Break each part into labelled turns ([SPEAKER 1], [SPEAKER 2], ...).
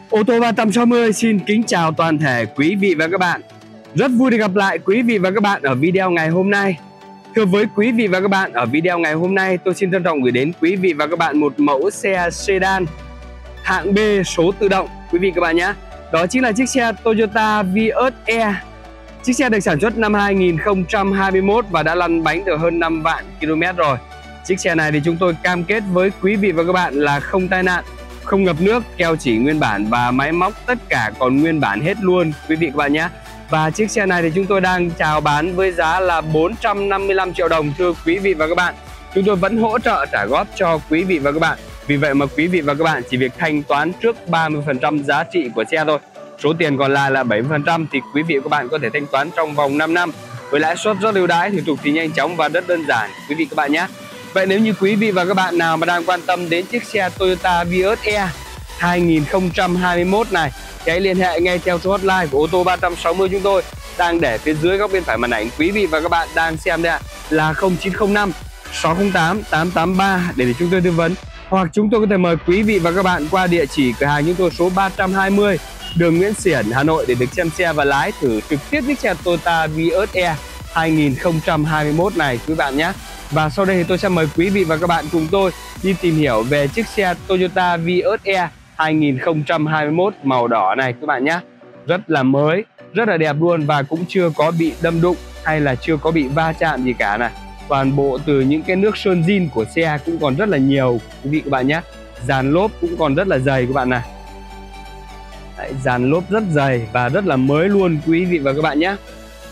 [SPEAKER 1] Ô tô 360 xin kính chào toàn thể quý vị và các bạn. Rất vui được gặp lại quý vị và các bạn ở video ngày hôm nay. Thưa với quý vị và các bạn, ở video ngày hôm nay tôi xin trân trọng gửi đến quý vị và các bạn một mẫu xe sedan hạng B số tự động quý vị các bạn nhé. Đó chính là chiếc xe Toyota Vios E. Chiếc xe được sản xuất năm 2021 và đã lăn bánh được hơn 5 vạn km rồi. Chiếc xe này thì chúng tôi cam kết với quý vị và các bạn là không tai nạn, không ngập nước, keo chỉ nguyên bản và máy móc tất cả còn nguyên bản hết luôn quý vị các bạn nhé. Và chiếc xe này thì chúng tôi đang chào bán với giá là 455 triệu đồng thưa quý vị và các bạn. Chúng tôi vẫn hỗ trợ trả góp cho quý vị và các bạn. Vì vậy mà quý vị và các bạn chỉ việc thanh toán trước 30% giá trị của xe thôi. Số tiền còn lại là 70% thì quý vị và các bạn có thể thanh toán trong vòng 5 năm với lãi suất rất ưu đãi, thủ tục thì nhanh chóng và rất đơn giản quý vị các bạn nhé. Vậy nếu như quý vị và các bạn nào mà đang quan tâm đến chiếc xe Toyota Vios E 2021 này thì hãy liên hệ ngay theo số hotline của ô tô 360 chúng tôi đang để phía dưới góc bên phải màn ảnh quý vị và các bạn đang xem đây ạ, là 0905 608 883 để chúng tôi tư vấn, hoặc chúng tôi có thể mời quý vị và các bạn qua địa chỉ cửa hàng chúng tôi số 320 đường Nguyễn Xiển, Hà Nội để được xem xe và lái thử trực tiếp chiếc xe Toyota Vios E 2021 này quý bạn nhé. Và sau đây thì tôi sẽ mời quý vị và các bạn cùng tôi đi tìm hiểu về chiếc xe Toyota Vios E 2021 màu đỏ này các bạn nhé. Rất là mới, rất là đẹp luôn và cũng chưa có bị đâm đụng hay là chưa có bị va chạm gì cả này. Toàn bộ từ những cái nước sơn zin của xe cũng còn rất là nhiều quý vị các bạn nhé. Dàn lốp cũng còn rất là dày các bạn này. Đấy, dàn lốp rất dày và rất là mới luôn quý vị và các bạn nhé.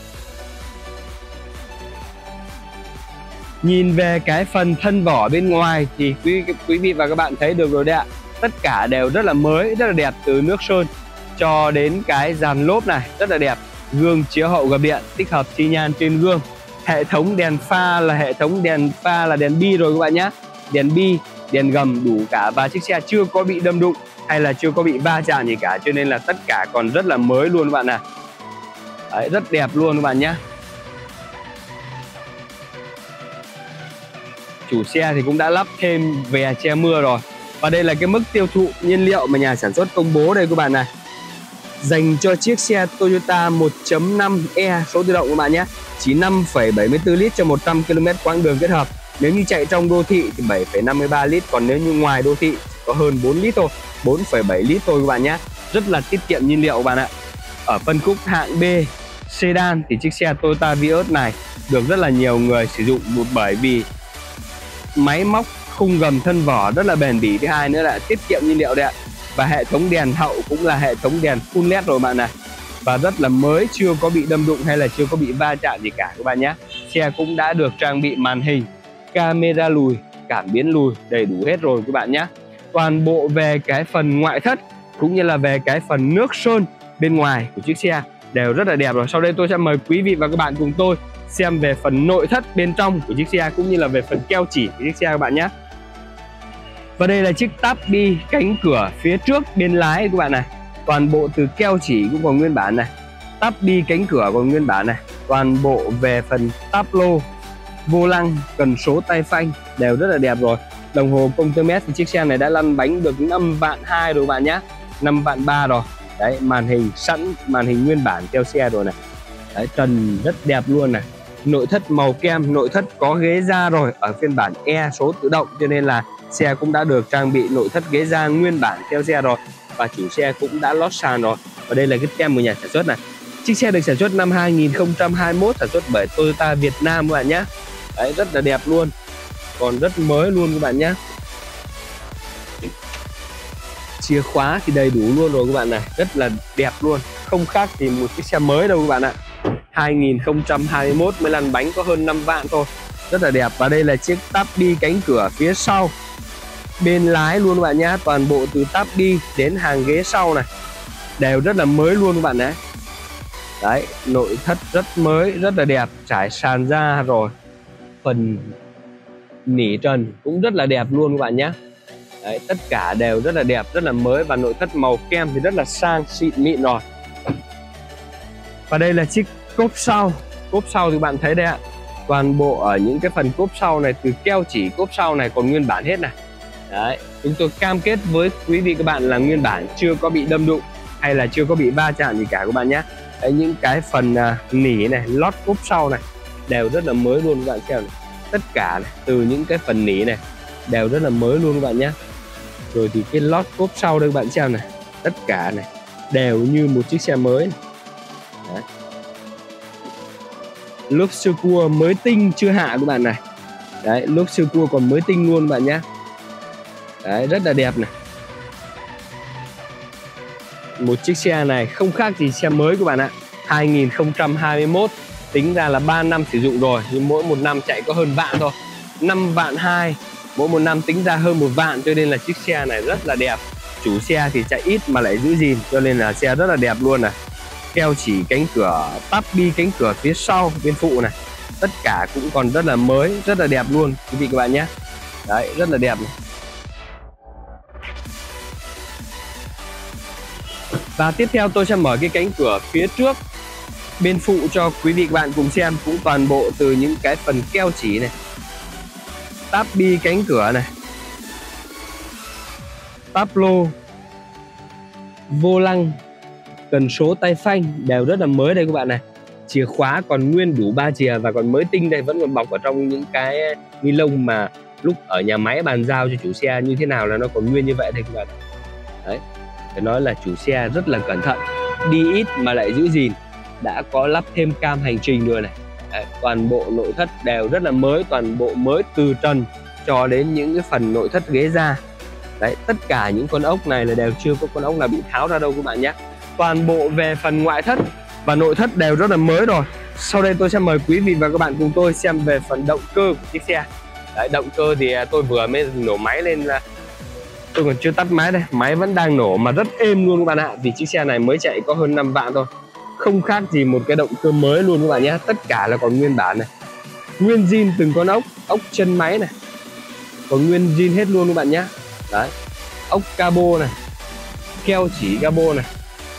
[SPEAKER 1] Nhìn về cái phần thân vỏ bên ngoài thì quý vị và các bạn thấy được rồi đấy ạ. Tất cả đều rất là mới, rất là đẹp, từ nước sơn cho đến cái dàn lốp này rất là đẹp. Gương chiếu hậu gập điện, tích hợp xi nhan trên gương. Hệ thống đèn pha là đèn bi rồi các bạn nhé. Đèn bi, đèn gầm đủ cả và chiếc xe chưa có bị đâm đụng hay là chưa có bị va chạm gì cả, cho nên là tất cả còn rất là mới luôn các bạn này. Đấy, rất đẹp luôn các bạn nhé. Chủ xe thì cũng đã lắp thêm vè che mưa rồi. Và đây là cái mức tiêu thụ nhiên liệu mà nhà sản xuất công bố đây các bạn này. Dành cho chiếc xe Toyota 1.5e số tự động các bạn nhé, chỉ 5,74 lít cho 100 km quãng đường kết hợp. Nếu như chạy trong đô thị thì 7,53 lít, còn nếu như ngoài đô thị có hơn 4 lít thôi, 4,7 lít thôi các bạn nhé. Rất là tiết kiệm nhiên liệu các bạn ạ. Ở phân khúc hạng B sedan thì chiếc xe Toyota Vios này được rất là nhiều người sử dụng, bởi vì máy móc khung gầm thân vỏ rất là bền bỉ, thứ hai nữa là tiết kiệm nhiên liệu đấy ạ. Và hệ thống đèn hậu cũng là hệ thống đèn full led rồi bạn này, và rất là mới, chưa có bị đâm đụng hay là chưa có bị va chạm gì cả các bạn nhé. Xe cũng đã được trang bị màn hình, camera lùi, cảm biến lùi đầy đủ hết rồi các bạn nhé. Toàn bộ về cái phần ngoại thất cũng như là về cái phần nước sơn bên ngoài của chiếc xe đều rất là đẹp rồi. Sau đây tôi sẽ mời quý vị và các bạn cùng tôi xem về phần nội thất bên trong của chiếc xe cũng như là về phần keo chỉ của chiếc xe các bạn nhé. Và đây là chiếc táp bi cánh cửa phía trước bên lái các bạn này. Toàn bộ từ keo chỉ cũng còn nguyên bản này, táp bi cánh cửa còn nguyên bản này. Toàn bộ về phần táp lô, vô lăng, cần số tay phanh đều rất là đẹp rồi. Đồng hồ công tơ mét thì chiếc xe này đã lăn bánh được 5 vạn 2 rồi bạn nhé, 5 vạn 3 rồi. Đấy, màn hình sẵn, màn hình nguyên bản theo xe rồi này. Đấy, trần rất đẹp luôn này. Nội thất màu kem, nội thất có ghế da rồi, ở phiên bản E số tự động cho nên là xe cũng đã được trang bị nội thất ghế da nguyên bản theo xe rồi. Và chủ xe cũng đã lót sàn rồi. Và đây là cái tem của nhà sản xuất này. Chiếc xe được sản xuất năm 2021, sản xuất bởi Toyota Việt Nam các bạn nhé. Đấy, rất là đẹp luôn, còn rất mới luôn các bạn nhé. Chìa khóa thì đầy đủ luôn rồi các bạn này, rất là đẹp luôn, không khác thì một chiếc xe mới đâu các bạn ạ. 2021 mới lăn bánh có hơn 5 vạn thôi, rất là đẹp. Và đây là chiếc táp bi cánh cửa phía sau bên lái luôn các bạn nhé. Toàn bộ từ táp bi đến hàng ghế sau này đều rất là mới luôn các bạn nhé. Đấy, nội thất rất mới, rất là đẹp, trải sàn da rồi. Phần nỉ trần cũng rất là đẹp luôn các bạn nhé. Đấy, tất cả đều rất là đẹp, rất là mới. Và nội thất màu kem thì rất là sang xịn mịn rồi. Và đây là chiếc cốp sau. Cốp sau thì bạn thấy đây ạ, toàn bộ ở những cái phần cốp sau này, từ keo chỉ cốp sau này còn nguyên bản hết này. Đấy, chúng tôi cam kết với quý vị các bạn là nguyên bản, chưa có bị đâm đụng hay là chưa có bị va chạm gì cả các bạn nhé. Đấy, những cái phần nỉ này, lót cốp sau này đều rất là mới luôn các bạn xem này. Tất cả này, từ những cái phần nỉ này đều rất là mới luôn các bạn nhé. Rồi thì cái lót cốp sau đây các bạn xem này, tất cả này đều như một chiếc xe mới này. Đấy. Lốp sơ cua mới tinh chưa hạ các bạn này. Đấy, lốp sơ cua còn mới tinh luôn các bạn nhé. Đấy, rất là đẹp này. Một chiếc xe này không khác gì xe mới các bạn ạ. 2021, tính ra là 3 năm sử dụng rồi, nhưng mỗi một năm chạy có hơn vạn thôi, 5 vạn 2, mỗi một năm tính ra hơn 1 vạn, cho nên là chiếc xe này rất là đẹp. Chủ xe thì chạy ít mà lại giữ gìn, cho nên là xe rất là đẹp luôn này. Keo chỉ cánh cửa, tắp bi cánh cửa phía sau bên phụ này, tất cả cũng còn rất là mới, rất là đẹp luôn quý vị các bạn nhé. Đấy, rất là đẹp này. Và tiếp theo tôi sẽ mở cái cánh cửa phía trước bên phụ cho quý vị các bạn cùng xem. Cũng toàn bộ từ những cái phần keo chỉ này, táp bi cánh cửa này, táp lô, vô lăng, cần số tay phanh đều rất là mới đây các bạn này. Chìa khóa còn nguyên đủ 3 chìa và còn mới tinh đây, vẫn còn bọc ở trong những cái ni lông mà lúc ở nhà máy bàn giao cho chủ xe như thế nào là nó còn nguyên như vậy đây các bạn. Đấy, phải nói là chủ xe rất là cẩn thận, đi ít mà lại giữ gìn. Đã có lắp thêm cam hành trình rồi này. Đấy, toàn bộ nội thất đều rất là mới, toàn bộ mới từ trần cho đến những cái phần nội thất ghế da. Đấy, tất cả những con ốc này là đều chưa có con ốc nào bị tháo ra đâu các bạn nhé. Toàn bộ về phần ngoại thất và nội thất đều rất là mới rồi. Sau đây tôi sẽ mời quý vị và các bạn cùng tôi xem về phần động cơ của chiếc xe. Đấy, động cơ thì tôi vừa mới nổ máy lên, là tôi còn chưa tắt máy đây, máy vẫn đang nổ mà rất êm luôn các bạn ạ. Vì chiếc xe này mới chạy có hơn 5 vạn thôi, không khác gì một cái động cơ mới luôn các bạn nhé. Tất cả là còn nguyên bản này, nguyên zin từng con ốc chân máy này còn nguyên zin hết luôn các bạn nhé. Đấy, ốc cabo này, keo chỉ cabo này,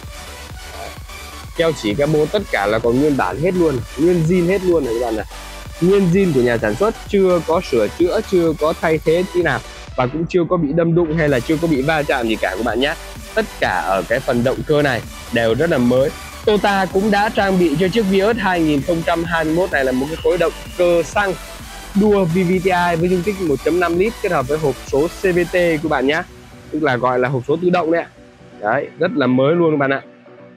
[SPEAKER 1] keo chỉ cabo tất cả là còn nguyên bản hết luôn, nguyên zin hết luôn này các bạn này. Nguyên zin của nhà sản xuất, chưa có sửa chữa, chưa có thay thế tí nào, và cũng chưa có bị đâm đụng hay là chưa có bị va chạm gì cả các bạn nhé. Tất cả ở cái phần động cơ này đều rất là mới. Toyota cũng đã trang bị cho chiếc Vios 2021 này là một cái khối động cơ xăng đua VVTi với dung tích 1.5 lít kết hợp với hộp số CVT các bạn nhé, tức là gọi là hộp số tự động đấy ạ. Đấy, rất là mới luôn các bạn ạ.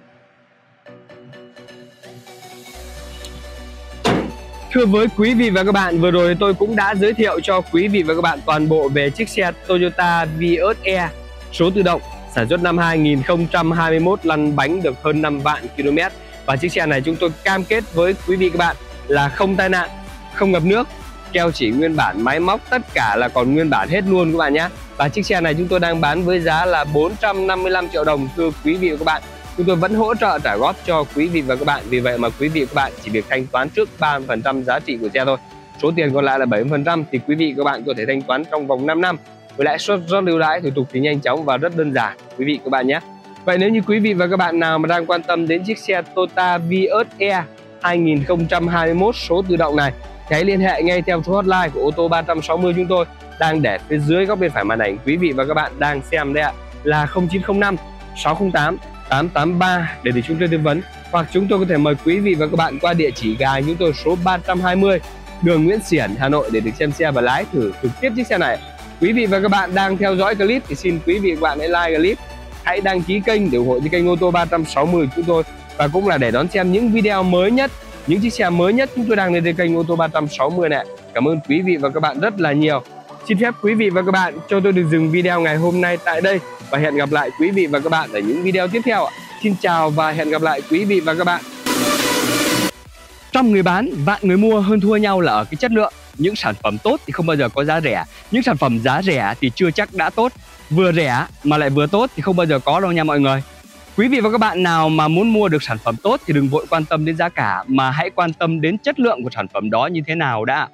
[SPEAKER 1] Thưa với quý vị và các bạn, vừa rồi tôi cũng đã giới thiệu cho quý vị và các bạn toàn bộ về chiếc xe Toyota Vios E số tự động sản xuất năm 2021, lăn bánh được hơn 5 vạn km. Và chiếc xe này chúng tôi cam kết với quý vị các bạn là không tai nạn, không ngập nước, keo chỉ nguyên bản, máy móc tất cả là còn nguyên bản hết luôn các bạn nhé. Và chiếc xe này chúng tôi đang bán với giá là 455 triệu đồng. Thưa quý vị và các bạn, chúng tôi vẫn hỗ trợ trả góp cho quý vị và các bạn. Vì vậy mà quý vị và các bạn chỉ việc thanh toán trước 30% giá trị của xe thôi. Số tiền còn lại là 70% thì quý vị và các bạn có thể thanh toán trong vòng 5 năm với lãi suất rất ưu đãi, thủ tục thì nhanh chóng và rất đơn giản quý vị các bạn nhé. Vậy nếu như quý vị và các bạn nào mà đang quan tâm đến chiếc xe Toyota Vios E 2021 số tự động này, hãy liên hệ ngay theo số hotline của ô tô 360 chúng tôi đang để phía dưới góc bên phải màn ảnh quý vị và các bạn đang xem đây ạ, là 0905 608 883 để chúng tôi tư vấn, hoặc chúng tôi có thể mời quý vị và các bạn qua địa chỉ gà chúng tôi số 320 đường Nguyễn Xiển, Hà Nội để được xem xe và lái thử trực tiếp chiếc xe này. Quý vị và các bạn đang theo dõi clip thì xin quý vị và các bạn hãy like clip, hãy đăng ký kênh để ủng hộ cho kênh ô tô 360 chúng tôi, và cũng là để đón xem những video mới nhất, những chiếc xe mới nhất chúng tôi đang lên trên kênh ô tô 360 này. Cảm ơn quý vị và các bạn rất là nhiều. Xin phép quý vị và các bạn cho tôi được dừng video ngày hôm nay tại đây và hẹn gặp lại quý vị và các bạn ở những video tiếp theo. Xin chào và hẹn gặp lại quý vị và các bạn. Trăm người bán, vạn người mua, hơn thua nhau là ở cái chất lượng. Những sản phẩm tốt thì không bao giờ có giá rẻ. Những sản phẩm giá rẻ thì chưa chắc đã tốt. Vừa rẻ mà lại vừa tốt thì không bao giờ có đâu nha mọi người. Quý vị và các bạn nào mà muốn mua được sản phẩm tốt thì đừng vội quan tâm đến giá cả, mà hãy quan tâm đến chất lượng của sản phẩm đó như thế nào đã.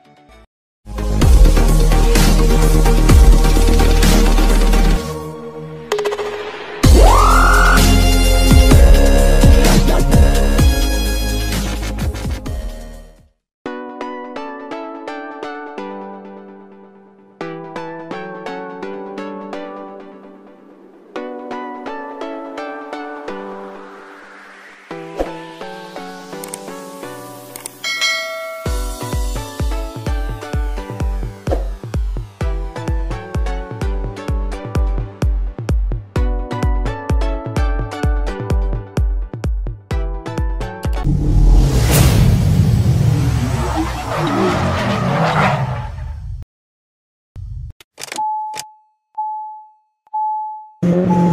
[SPEAKER 2] Ừm.